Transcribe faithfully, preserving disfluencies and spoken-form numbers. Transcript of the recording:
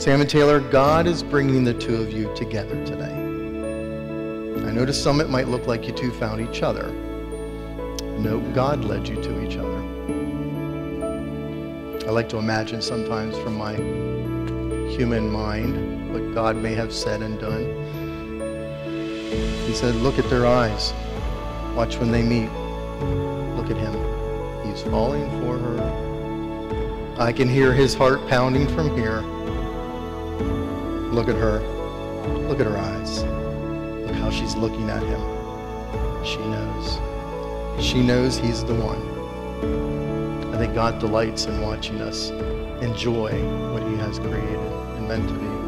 Sam and Taylor, God is bringing the two of you together today. I know to some it might look like you two found each other. No, God led you to each other. I like to imagine sometimes from my human mind what God may have said and done. He said, look at their eyes. Watch when they meet. Look at him. He's falling for her. I can hear his heart pounding from here. Look at her. Look at her eyes. Look how she's looking at him. She knows. She knows he's the one. I think God delights in watching us enjoy what he has created and meant to be.